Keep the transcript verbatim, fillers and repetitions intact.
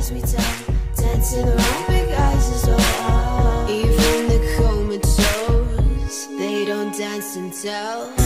eyes we tell, dancing around big eyes as well. Even the comatose, they don't dance and tell.